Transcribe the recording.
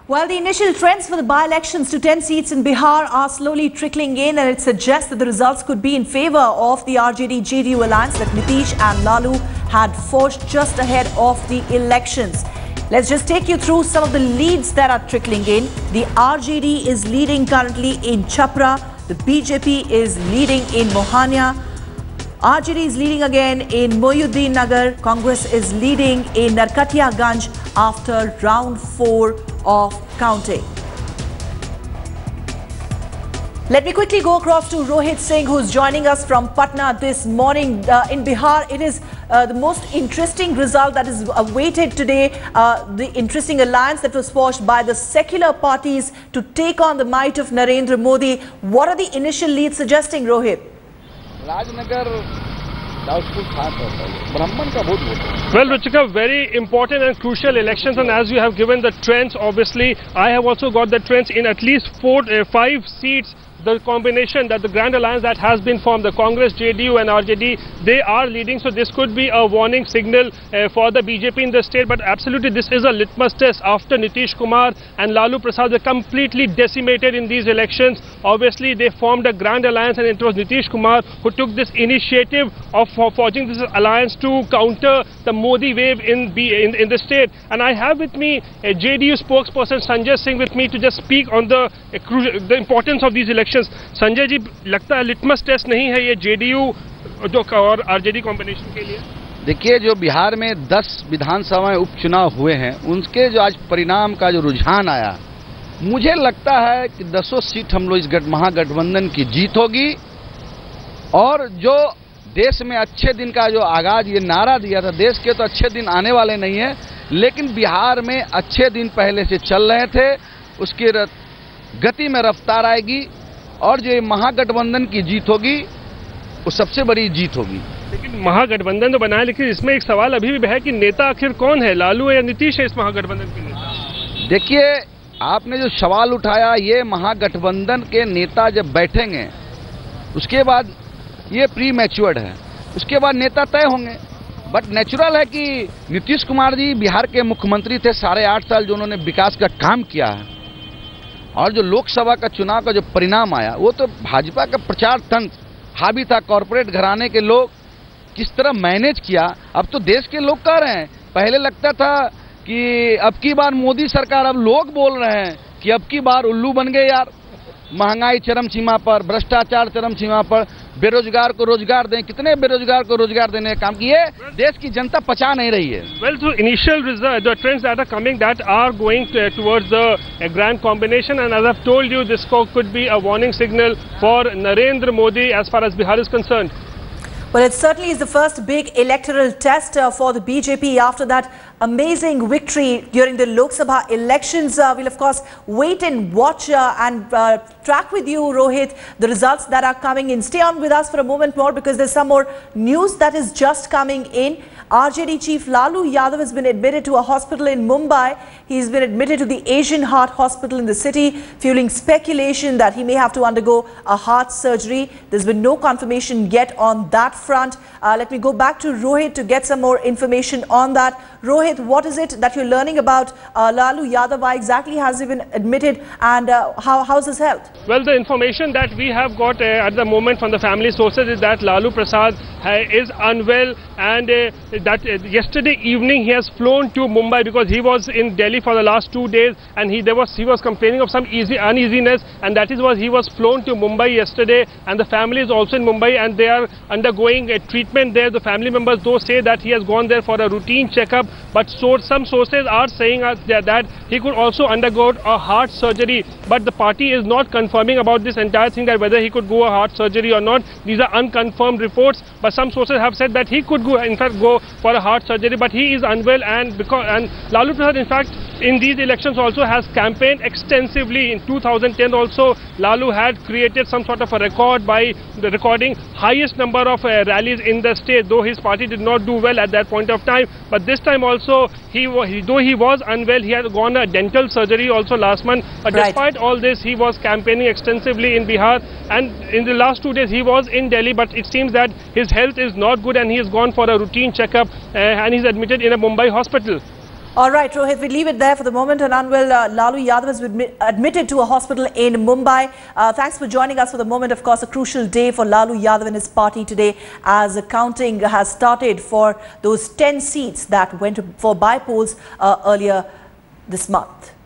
Well, the initial trends for the by-elections to 10 seats in Bihar are slowly trickling in, and it suggests that the results could be in favor of the RJD-JDU alliance that Nitish and Lalu had forged just ahead of the elections. Let's just take you through some of the leads that are trickling in. The RJD is leading currently in Chapra. The BJP is leading in Mohania. RJD is leading again in Mohyuddin Nagar. Congress is leading in Narkatiyaganj after round 4 of counting. Let me quickly go across to Rohit Singh, who's joining us from Patna this morning. In Bihar, it is the most interesting result that is awaited today. The interesting alliance that was forged by the secular parties to take on the might of Narendra Modi. What are the initial leads suggesting, Rohit? Rajnagar, doubtful Brahman ka vote vote. Well, Ruchika, very important and crucial elections, and as you have given the trends, obviously, I have also got the trends in at least 5 seats. The combination that the grand alliance that has been formed, the Congress, JDU and RJD, they are leading. So this could be a warning signal for the BJP in the state. But absolutely, this is a litmus test after Nitish Kumar and Lalu Prasad were completely decimated in these elections. Obviously, they formed a grand alliance, and it was Nitish Kumar who took this initiative of forging this alliance to counter the Modi wave in the state. And I have with me a JDU spokesperson Sanjay Singh with me to just speak on the importance of these elections. Sanjay ji, लगता है litmus test नहीं है ये JDU और RJD combination के लिए? देखिए, जो बिहार में 10 विधानसभा उपचुनाव हुए हैं, उनके जो आज परिणाम का जो रुझान आया, मुझे लगता है कि 10 सीट हम लोग इस महागठबंधन की जीत होगी। और जो देश में अच्छे दिन का जो आगाज ये नारा दिया था, देश के तो अच्छे दिन आने वाले नहीं है, लेकिन बिहार में अच्छे दिन पहले से चल रहे थे, उसकी गति में रफ्तार आएगी और जो ये महागठबंधन की जीत होगी वो सबसे बड़ी जीत होगी। लेकिन महागठबंधन तो बनाया, लेकिन इसमें एक सवाल अभी भी है कि नेता आखिर कौन है, लालू या नीतीश है इस महागठबंधन के नेता? देखिए, आपने जो सवाल उठाया, ये महागठबंधन के नेता जब बैठेंगे उसके बाद ये प्री मैच्योर्ड है, उसके बाद नेता तय होंगे। बट नेचुरल है कि नीतीश कुमार जी बिहार के मुख्यमंत्री थे 8.5 साल, जो उन्होंने विकास का काम किया है, और जो लोकसभा का चुनाव का जो परिणाम आया वो तो भाजपा का प्रचार तंत्र हावी था। कॉरपोरेट घराने के लोग किस तरह मैनेज किया, अब तो देश के लोग कह रहे हैं। पहले लगता था कि अब की बार मोदी सरकार, अब लोग बोल रहे हैं कि अब की बार उल्लू बन गए यार। महंगाई चरम सीमा पर, भ्रष्टाचार चरम सीमा पर, बेरोजगार को रोजगार दें, कितने बेरोजगार को रोजगार देने का काम किए, देश की जनता पचा नहीं रही है। Well, so initial result, the trends that are coming that are going towards a grand combination, and as I've told you, this could be a warning signal for Narendra Modi as far as Bihar is concerned. Well, it certainly is the first big electoral test for the BJP after that amazing victory during the Lok Sabha elections. We'll of course wait and watch and track with you, Rohit, the results that are coming in. Stay on with us for a moment more because there's some more news that is just coming in. RJD chief Lalu Yadav has been admitted to a hospital in Mumbai. He's been admitted to the Asian Heart Hospital in the city, fueling speculation that he may have to undergo a heart surgery. There's been no confirmation yet on that front. Let me go back to Rohit to get some more information on that. Rohit, what is it that you're learning about Lalu Yadav? Why exactly has he been admitted, and how's his health? Well, the information that we have got at the moment from the family sources is that Lalu Prasad is unwell, and that yesterday evening he has flown to Mumbai because he was in Delhi for the last 2 days, and he was complaining of some uneasiness, and that is why he was flown to Mumbai yesterday. And the family is also in Mumbai, and they are undergoing a treatment there. The family members though say that he has gone there for a routine checkup, but some sources are saying that he could also undergo a heart surgery, but the party is not confirming about this entire thing, that whether he could go a heart surgery or not. These are unconfirmed reports, but some sources have said that he could in fact go for a heart surgery, but he is unwell. And Lalu Prasad in fact in these elections also has campaigned extensively. In 2010 also Lalu had created some sort of a record by recording highest number of rallies in the state, though his party did not do well at that point of time. But this time also, though he was unwell, he had gone a dental surgery also last month. But despite all this, he was campaigning extensively in Bihar, and in the last 2 days he was in Delhi, but it seems that his health is not good and he has gone for a routine checkup and he's admitted in a Mumbai hospital. All right, Rohit, we leave it there for the moment. And Unwell, Lalu Yadav has been admitted to a hospital in Mumbai. Thanks for joining us for the moment. Of course, a crucial day for Lalu Yadav and his party today, as counting has started for those 10 seats that went for by polls earlier this month.